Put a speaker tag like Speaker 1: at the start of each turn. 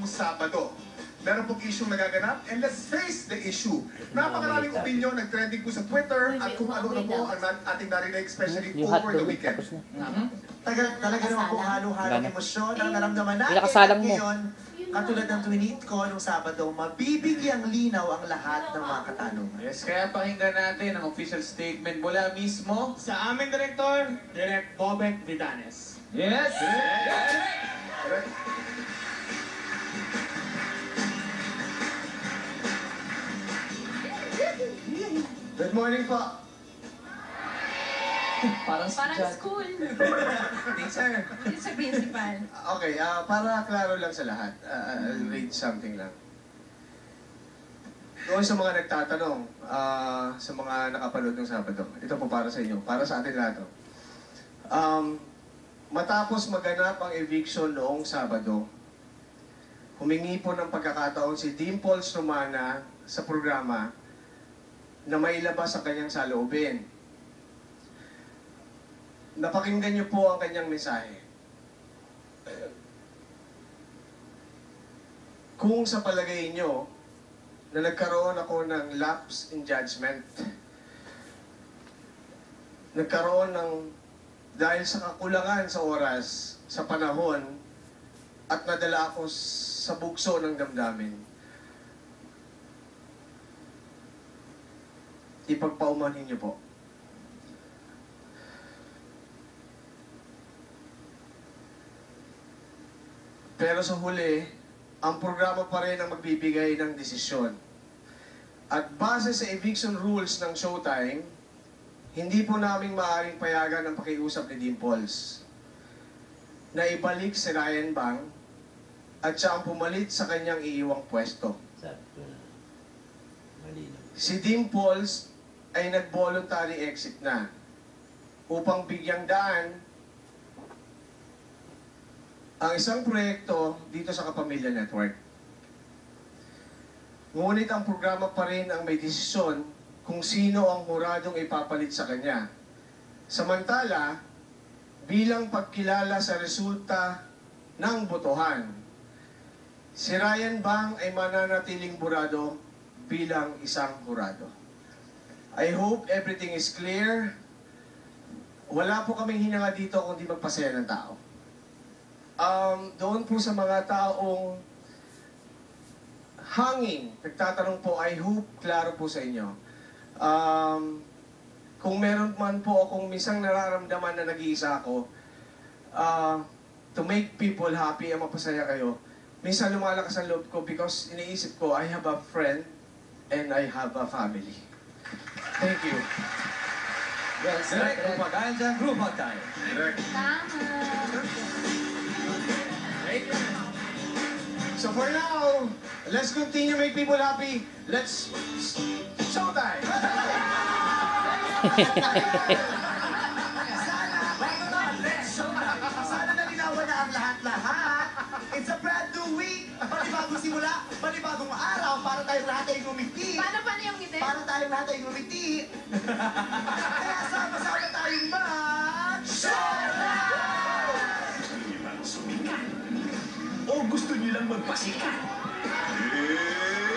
Speaker 1: Sabado. Meron pong issue nagaganap, and let's face the issue. Napakaraming opinion, nag-trending po sa Twitter, at kung ano na po ang ating narinig, especially over the weekend.
Speaker 2: Talaga naman po halo-halong emosyon ang naramdaman natin.
Speaker 3: Pinakasalang mo.
Speaker 2: Ngayon, katulad ng tweet ko nung Sabado, mabibigyang linaw ang lahat ng mga katanungan.
Speaker 4: Yes, kaya pakinggan natin ang official statement mula mismo
Speaker 5: Sa aming direktor, Direk Bobek Vidanes.
Speaker 4: Yes!
Speaker 1: Good morning po.
Speaker 4: Parang
Speaker 6: Parang school.
Speaker 1: Teacher.
Speaker 6: Hindi sa principal.
Speaker 1: Okay, para klaro lang sa lahat, I'll read something lang. Doon sa mga nagtatanong, sa mga nakapanood ng Sabado, ito po para sa inyo, para sa atin lahat. Matapos maganap ang eviction noong Sabado, humingi po ng pagkakataon si Dimples Romana sa programa na mailabas ang kanyang saloobin. Napakinggan niyo po ang kanyang mensahe. Kung sa palagay niyo na nagkaroon ako ng lapse in judgment, nagkaroon ng dahil sa kakulangan sa oras, sa panahon, at nadala ako sa bugso ng damdamin, ipagpaumanhin niyo po. Pero sa huli, ang programa pa rin ang magbibigay ng desisyon. At base sa eviction rules ng Showtime, hindi po namin maaaring payagan ang pakiusap ni Dimples na ibalik si Ryan Bang at siya ang pumalit sa kanyang iiwang pwesto. Si Dimples ay nag-voluntary exit na upang bigyang daan ang isang proyekto dito sa Kapamilya Network. Ngunit ang programa pa rin ang may desisyon kung sino ang huradong ipapalit sa kanya. Samantala, bilang pagkilala sa resulta ng botohan, si Ryan Bang ay mananatiling burado bilang isang hurado. I hope everything is clear. Wala po kaming hinanga dito kundi magpasaya ng tao. Doon po sa mga taong hanging, nagtatanong po, I hope klaro po sa inyo. Kung meron man po akong minsan nararamdaman na nag-iisa ako, to make people happy, mapasaya kayo, minsan lumalakas ang loob ko because iniisip ko, I have a friend and I have a family. Thank you.
Speaker 4: Well, Direk, grupo tayo dyan, grupo tayo.
Speaker 6: Tama.
Speaker 1: So for now, let's continue make people happy. Let's showtime!
Speaker 2: Sana nalinawan na ang lahat-lahat. It's a brand new week. Panibagong simula, panibagong araw para tayong lahat ay ngumiti.
Speaker 6: Paano yung ngiti?
Speaker 2: Para tayong lahat ay ngumiti. Kaya sama-sama tayong mag-showtime!
Speaker 7: O gusto nilang magpasikat?